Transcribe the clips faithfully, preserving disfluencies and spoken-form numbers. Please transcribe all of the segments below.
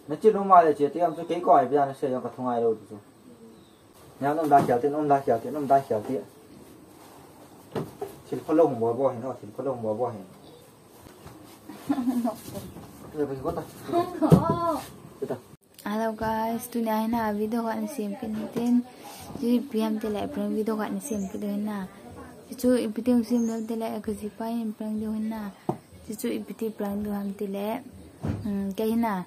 nó chỉ nó mai là chỉ tiêm cho cái còi bây giờ nó sẽ cho cả thùng ai đâu rồi nhà nó đa kiểu tiện nó đa kiểu tiện nó đa kiểu tiện chỉ có lông bò bò nó chỉ có lông bò bò hình rồi bây giờ có ta hello guys tonight na video kan sim kin tin ji pm te la prang video kan sim ki de na chu ipiteng sim dam te la ka ji pa in prang de na chu ipiti prang do ham te la cái na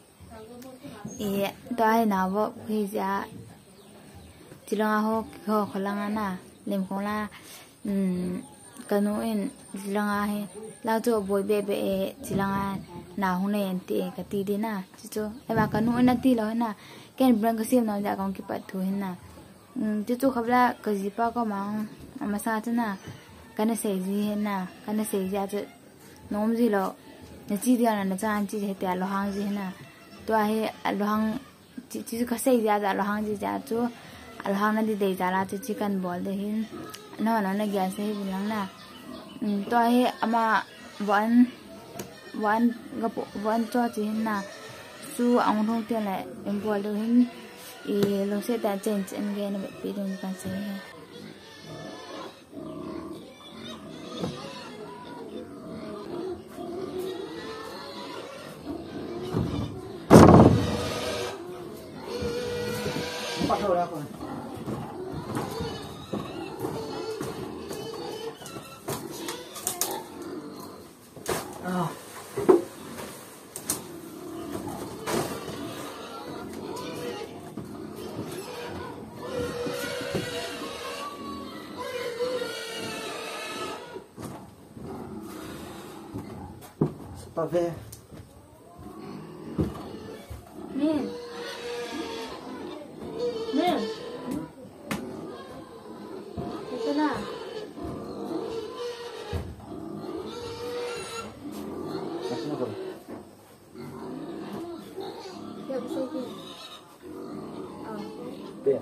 e dai na bo phi ja chỉ là ho ho kholang na lem khong la um kanu in langa he la to boy be be chỉ là na hu ne ti ka ti de na chi cho e ba kanu na ti lo na ken brang ka sim na ja kong ki pat thu hin na um chi cho khabla ka ji pa ko ma ma sa cha na kana se ji hin na kana se ja cha nom ji lo na chi dia na na cha an chi he ta lo hang ji na to he lo hang chi chi ka se ja ja lo hang ji ja cho lo hang na di de ja la chi chicken ball de hin no no na gya se bilang na um to he ama one one gặp one cho chị na su ông thông tiền lại em buồn được hình ý lúc sẽ đã change anh nghe nó bị đừng can sẽ bắt đầu ra rồi à ta về nè nè thế nào Bien.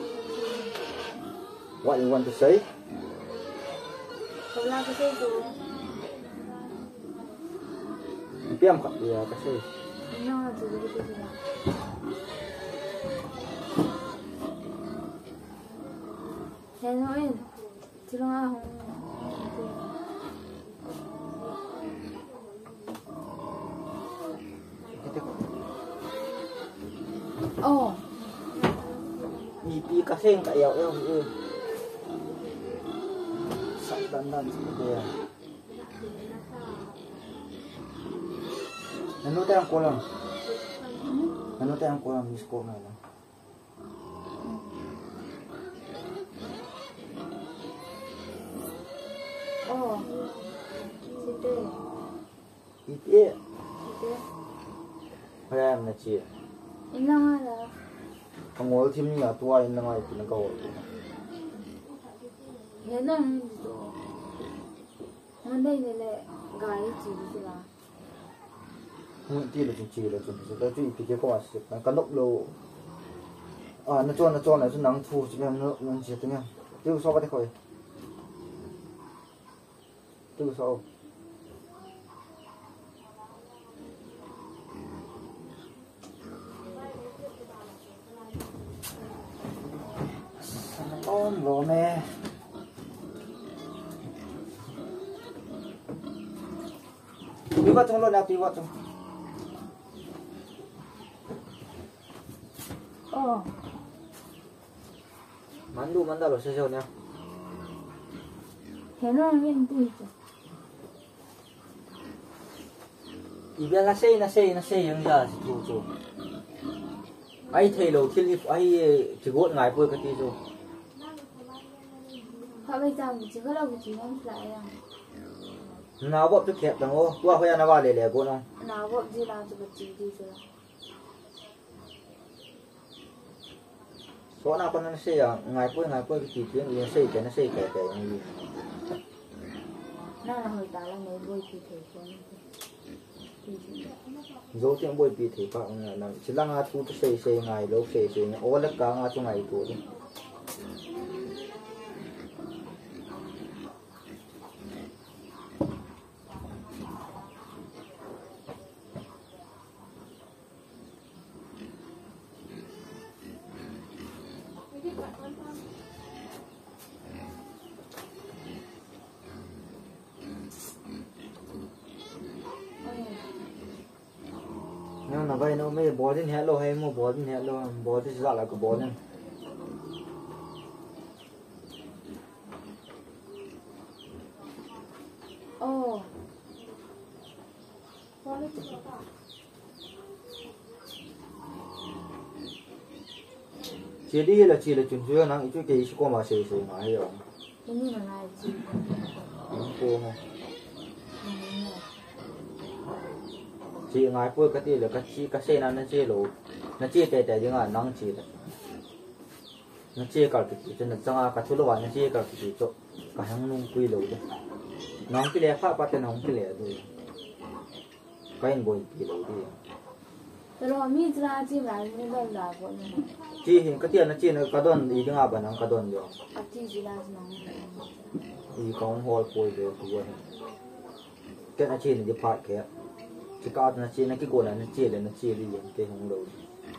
What you want to say? Không làm cái gì rồi. Piam kat dia kasi. No, tu tu tu tu. Hello in. Tulong ako. Oh. Ipi kasi ang kayaw yaw eh. Sa dandan sa dia. Ano tayo ang kulang? Ano tayo ang kulang miss ko na lang? Oh. Sito. Iti. Sito. Kaya na siya. Ina nga la. Ang wall team niya tuwa yun na nga ito nagawa ko. Yan na dito. Monday nila gari chili sila. Hindi lo chung chili lo chung. Ito yung ipigay ko asip. Nang kanok lo. Ah, na chuan na chuan na. Ito nang tu. Sige nang nang siya ito nga. Ito yung sobat ko eh. Ito yung sobat. Ôm vô mẹ. Đi vào trong luôn nào, đi vào trong. Oh. Mandu manda lo seseo nha. Thế nó nguyên tùy chứ. Ibia la sei na sei na sei yang ja chu chu. Ai thei lo thil if ai chi got ngai poi ka ti chu. Họ bây giờ chỉ có đâu chỉ em lại à. Nào bộ tu kẹp dang o, tua hoya na wa le le go no. Nào bộ gì làm cho bật chỉ đi rồi. So na pa na sei ya, ngai poi ngai poi ki ti ni sei ke na sei ke ke ni. Nào là hồi ta là mới vui thì thể con. Zo tiang boy pi thei pa nga na silang a thu tu sei sei ngai lo sei sei o la ka nga chu ngai tu. nhưng mà vậy nó mới bỏ đến hết luôn hay mua bỏ đến hết luôn bỏ thì ra lại có bỏ nên ồ chỉ đi là chỉ là chuyện chưa năng ít chút cái qua mà xì xì mà hay rồi cái như là này chị cô mà chị ngài bôi cái gì là cái chi cái xe nó chơi lỗ nó chơi tệ tệ nhưng mà năng chơi đấy nó chơi cả cái chuyện nó chẳng cái thứ lo nó chơi cả cái chỗ cái hàng nung quy lỗ đấy nong cái lẽ pháp bắt nong cái lẽ rồi cái anh bôi cái lỗ đi rồi mi ra chị lại mi đâu là bọn chị hiện cái tiền nó chơi nó cái đòn đi dengan apa nang cái đòn rồi à chị chỉ là nó đi con hồi bôi về bôi cái nó chơi nó đi phát cái chỉ có nó chơi nó cái cổ này nó chơi là nó chơi đi những cái không đâu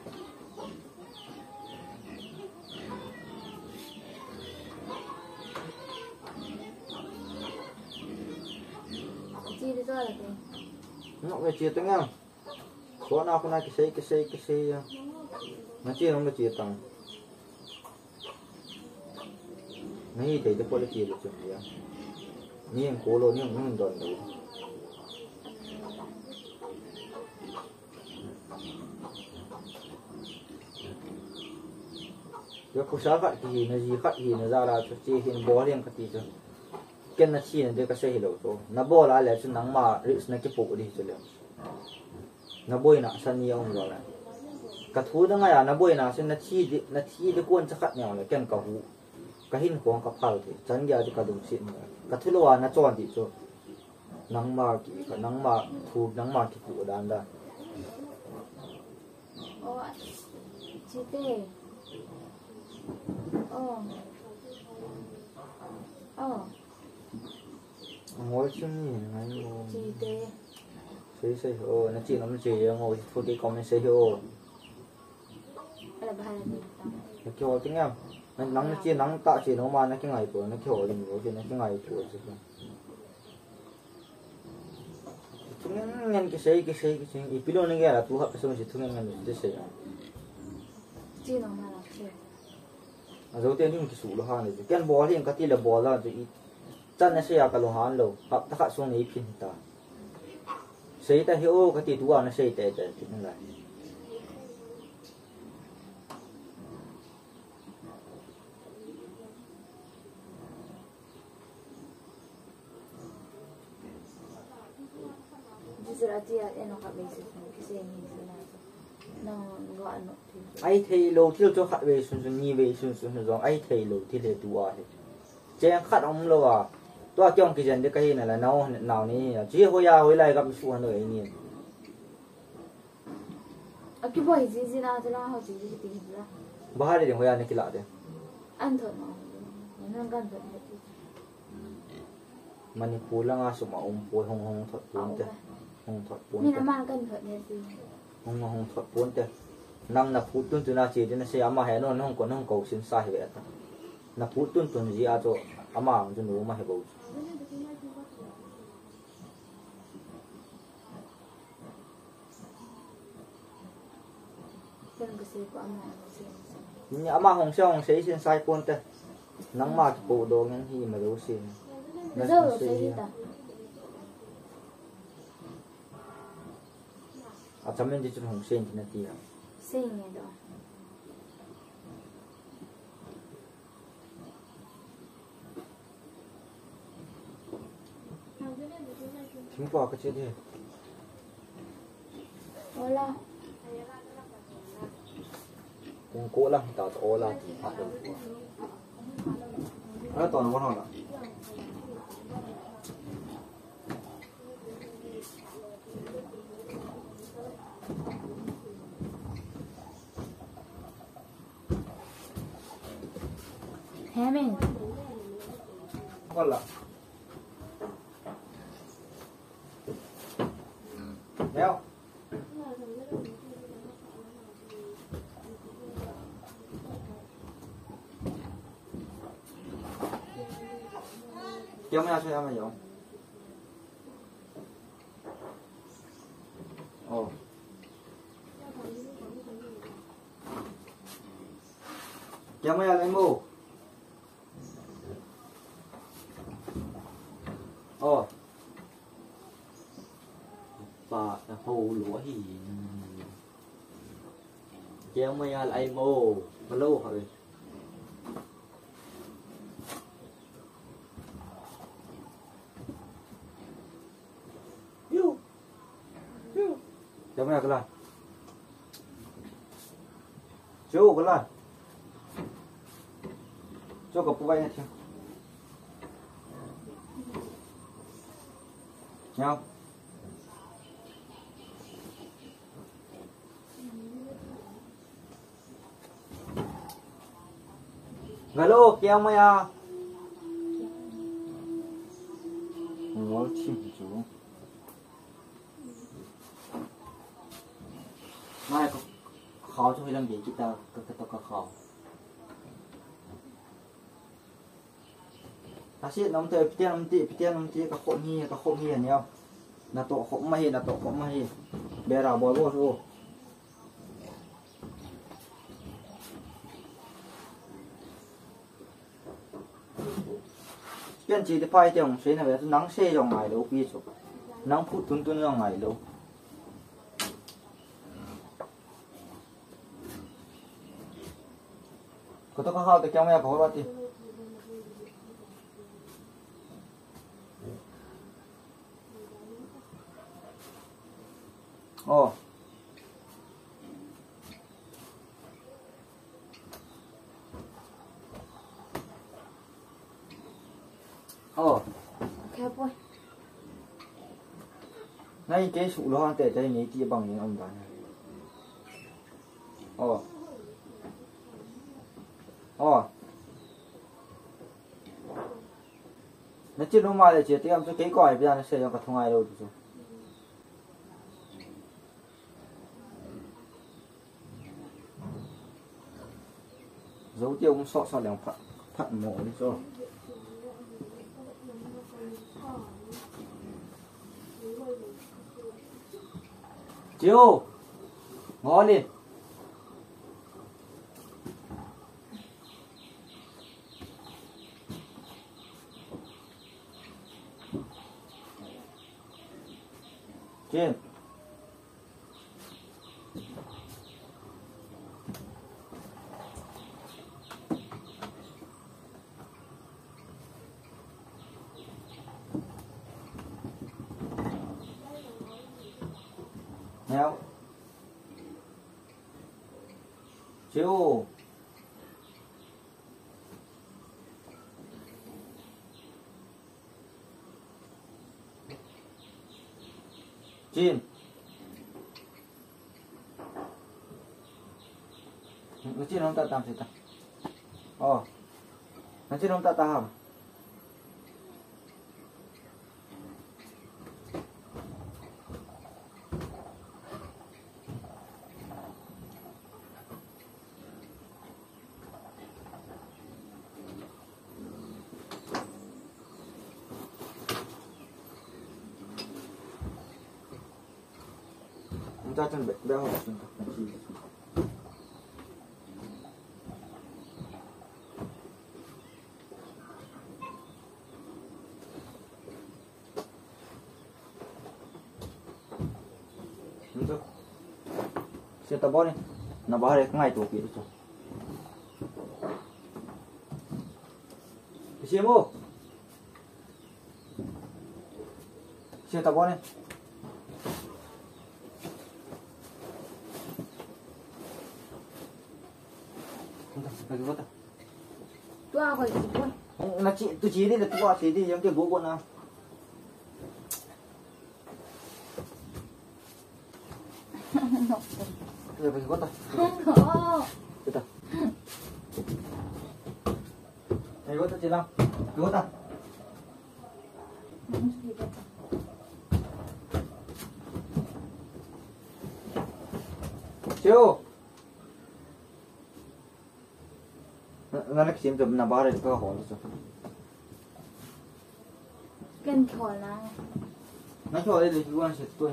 chị đi rồi là cái nó cái chơi tiếng nhau số nào cũng là cái xe cái xe cái xe nó chơi không có chơi tăng này thì cái chơi được chuyện gì nhưng cổ luôn nhưng nhưng đòn đâu cái cuộc sống vậy thì nó gì khác thì nó ra là chơi hiện bỏ liền cái gì chứ cái nó chi nó để cái xe hiểu rồi nó bỏ lại là chuyện nắng mà risk nó cái bộ đi chứ liền nó bôi nè sân nhiều ông rồi này cái thứ đó ngay à nó bôi nè xin nó chi nó chi để cuốn chắc nhau là cái cầu hũ cái hình quang cái phao thì chân giờ thì cái đồng xịn cái thứ đó nó chọn thì cho nắng mà cái nắng mà thu nắng mà cái bộ đàn đó ô chị tê ô ô ngồi chung gì này chị tê xây xây hồ nó chỉ nó chỉ ngồi thôi cái comment xây hồ là bài này nó kêu tiếng em nó nắng nó chỉ nắng tạo chỉ nó mà nó cái ngày của nó kêu thì nó chỉ nó cái ngày của chứ không chúng nhân cái xây cái xây cái xây ít bilo nó nghe là tu học cái xong chỉ chúng nhân cái xây chị nó mà là chơi à đầu tiên thì cái sủ lo han này cái bò thì cái là bò là thì chân nó xây cái lo han lâu học tất cả xuống này pin ta xây ta hiểu cái tí nó xây tệ tệ thì nó lại ai thấy lâu thì cho khát về xuân xuân nhì về xuân xuân rồi ai thấy lâu thì để tu à chế khát ông lâu à tôi kêu cái dân đấy cái này là nào nào này chỉ hồi ya hồi lại gặp phụ hắn rồi này à cái boy gì gì nào thì nó học gì gì thì gì bahar đi hồi ya này cái lạ đấy anh thôi nó nó gần thật Manipur lang nga suma umpoy hong hong thot punte hong thot punte mình làm gần thật này gì hong hong thot punte nang na putun tu na chi din se ama he no nong ko nong ko sin sa he ta na putun tun ji a cho ama ju no ma he bo ni ama hong se hong se sin sai punte nang ma ki po do ngan hi ma do sin bây giờ sẽ đi ta à chăm mình đi chụp hồng sen thì nó đi à sen này đó chúng qua cái chuyện gì hola cũng cố lắm tạo cho hola thì phải được nó toàn con hòn à hé mình con là đeo kéo mày cho em mày hiểu ồ kéo mày lên mù ồ bà hồ lúa hỉ kéo mày lại mù mà lâu rồi kéo mày cái này chú cái này cho cặp quay này nhau galo kéo mày à ngó chim chú mai có khó cho làm gì kita ke ketok khó Tasik nom te pitian nom ti pitian nom ti ka khok ni ka khok ni ni na to khok mai na to khok mai bera bo bo so pian chi de pai tiang sei na be nang se jong ai lo pi so nang phu tun tun jong ai lo ko to ka ha te kyang ya ko ra ti ồ ồ khép ơi ngay cái sụ lo tệ đây này chia bằng những ông đó ồ ồ nó chưa nó mai là chỉ tiêm cho cái còi bây giờ nó sẽ cho cả thông ai đâu rồi dấu tiêu cũng sọ sọ đèn phận phận mổ đi cho chiều ngó đi trên nhau chiều chín nó chín không ta tạm gì ta ồ nó chín không ta tạm ta chân bệnh đau học sinh tập chi itu saya tabor ni nak bahar ek ngai tu pi tu siamo saya tabor ni lagi kota. Tua apa itu boy? Nak cik tu ciri dah tua ciri yang ke gogo na. Kita pergi kota. Oh. Kita. Pergi kota cilang. Pergi kota. Ciu. Nganak sim tu na bahar itu kau hol tu. ken thol na nó cho đây là cái quan sẽ tôi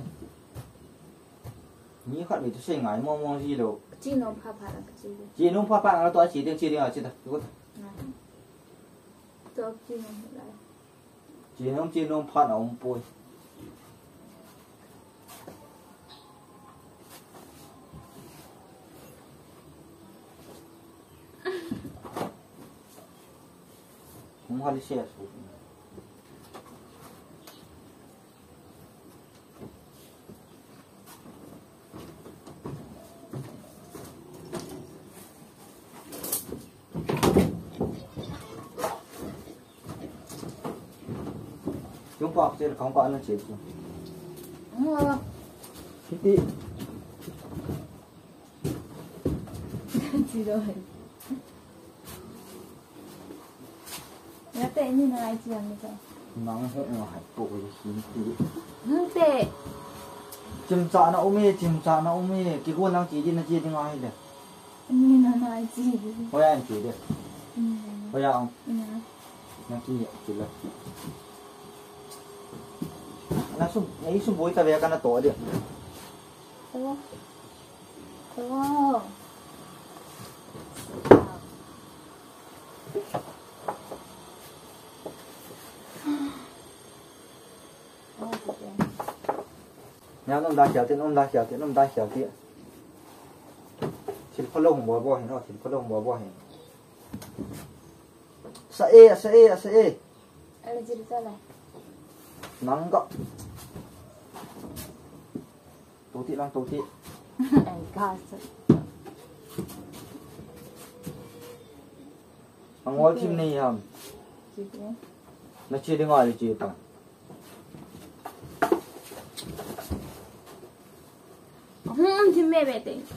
nghĩ khát bị tôi xây ngài mong mong gì đâu chi no pha pha la chi chỉ nung pha pha nó tôi chỉ tiếng chỉ tiếng à chỉ được cái to chi no la chỉ nung chỉ nung pha nó ông bôi không hay xe xuống chúng ta sẽ không có nó chết ờ đi chi rồi nó tệ như này chị làm được nắng hết ngoài bụi khí tí không tệ chim chạ nó ôm chim chạ nó ôm cái con đang chỉ đi nó chỉ đi ngoài đấy như nó nói gì thôi anh chỉ được thôi không nó chỉ chỉ là nó xuống ấy xuống bụi ta về cái nó tổ được ồ ồ nhà nó đã hiểu thì nó đã hiểu thì nó đã hiểu thì chỉ có lông bò bò hình nó chỉ có lông bò bò hình sa e sa e sa e อะไรจะได้อะไร nắng gọ tổ thị lang tổ thị ไอ้กาส mà ngồi chim này hầm จีบเนี่ย nó chia đi ngoài thì chia tầng humที่แม่เบ็ดเอง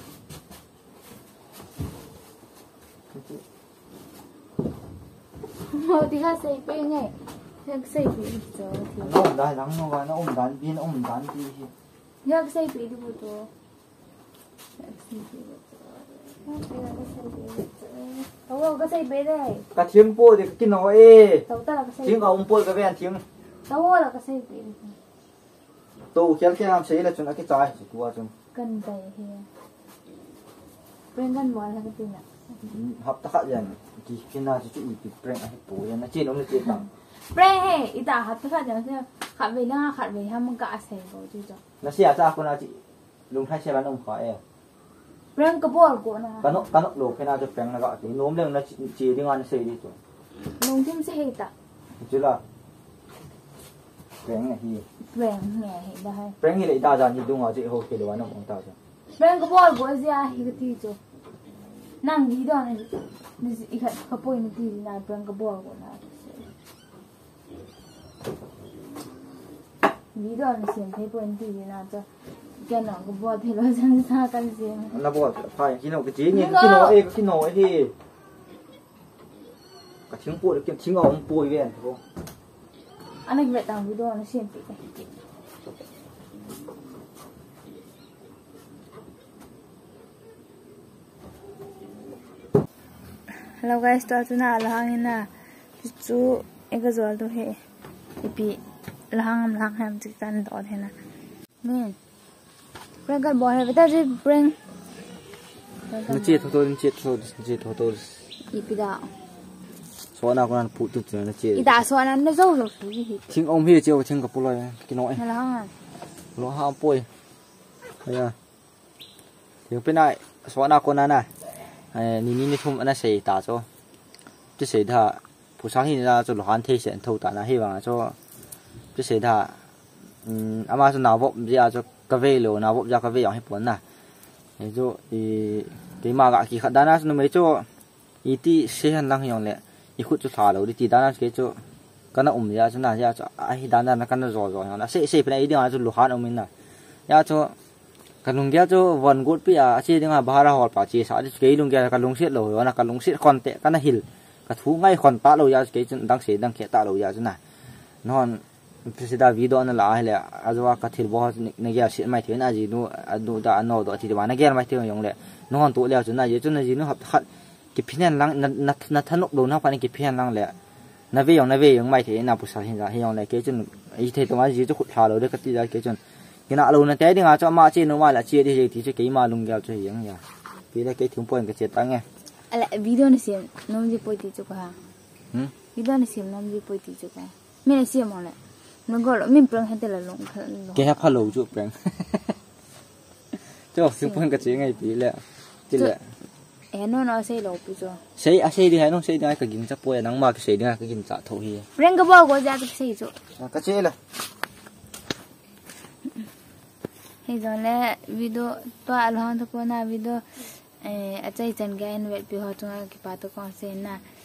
เอาที่เขาใส่ไปไงอยากใส่ไปจ้ะ nó ôm đai nắng nó gọi nó ôm đàn pin nó ôm đàn pin อยากใส่ไปดูตัวอยากใส่ไปดูตัวอยากใส่ไปดูตัวเอาก็ใส่ไปได้ cả tiếng bôi thì cái nó ê ตัวตาเราก็ใส่ tiếng ông bôi cái ven tiếng ตัวเราก็ใส่ไป tù kéo kéo làm xí là chúng nó cái trái chỉ qua chúng กันไปเฮียเป็นกันบ่แล้วก็เป็นอ่ะ hấp tắc vậy thì cái nào chỉ chịu bị bẹn hay bùi nó chia nó chia tầng เปรย์เฮอีตาหัดขัดจังซี่ขัดไปแล้วขัดไปให้มันก็อาศัยบ่จู่จ้ะ nó xia ra con nào chị lùng thay xe bán ông khỏi em เปรย์ก็บ่กูนะ cái nó cái nó đổ cái nào cho bẹn nó gọi thì nôm lên nó chỉ đi ngon xì đi rồi ลงทิ่มสิเฮตะ chứ là bẹn này thì แหวงแหน่เห็นได้ bẹn thì lại đa dạng như đúng rồi chị hồi kia đồ ăn ông ta chứ เปรย์ก็บ่กูเสียฮิกที่จ้ะนั่งดีดอนนี่อีกก็ป่วยนี่ดีนะเปรย์ก็บ่กูนะดีดอนเสียงเพป่วยนี่ดีนะจ้ะแกน้องก็บ่ที่เราจังซากันเสียง nó bỏ phải cái nào cái chế như cái nồi ấy cái nồi ấy thì cả tiếng bụi cái tiếng ông bụi về thôi อันนี้แบบต่างวิดีโอนะเสียงปิด Hello guys, to atuna lahangin na chu ega zol to he ipi lahangam lang ham chikan to the na men prank kan boy beta je prank nó chia thôi thôi chia thôi chia thôi thôi ipi da số nào con phụ tụt nó chia ida so na no zo lo su ji tiếng ông hi chiều tiếng gặp bôi cái nồi na lahang nó ham bôi bây giờ tiếng bên này số nào con này này ni ni thum anh sẽ tả cho chứ sẽ thà phụ sáng hiện ra cho lo han thế sẽ thâu tả là hy vọng cho chứ sẽ thà um ama cho nào vội ra cho cà phê rồi nào vội ra cà phê ở hết bốn nè thế cho thì cái mà gạ kỳ khát đá nó mấy cho ý tí sẽ hành lang nhong lệ ý khut cho thả rồi đi tí đá nó cái cho cái nó ủng ra cho nào ra cho ai đá nó cái nó rồi rồi nó sẽ sẽ phải đi ra cho lo han ông mình nè ra cho cái lồng kia cho vần gút bây giờ chỉ tiếng là ba ra họ bảo chỉ sao cái lồng kia cái lồng xiết rồi là cái lồng xiết còn tệ cái nó hil cái thú ngay còn tạ rồi ra cái đang xiết đang kia tạ rồi ra cho này nó phía sau video nó là hay là azuwa cái thịt bò này kia xiết mai thế này gì nó nó đã nó đó thì mà này kia mai thế dùng đấy nó còn tụ leo cho này cho này gì nó hợp thật cái phiền lăng nó nó nó thân nốc đồ nó phải cái phiền lăng lẹ na ve yong na ve yong mai the na pu sa hin ja hi yong lai ke chun ai the to ma ji chu khut tha lo de ka ti ja ke chun kina lo na te ding a cho ma che no ma la che de ti che ke ma lung ga chu yang ya pi la ke thum pon ka che tang e ala video na sim nom ji poi ti chu ka hm video na sim nom ji poi ti chu ka me na sim mo le nó gọi là mình prang hết là lông cái hấp hallo chu prang cho thum pon ka che ngai pi le ti le e nó nó xây lầu pu cho sei a sei di hai no sei dai ka ging cha po nang ma ka sei dai ka ging cha tho hi prang ka bao ko ja ka xây cho ka che la hay rồi là video to alhon to ko na video eh achai chan ga en vet pi ho chung ki pa to kon se na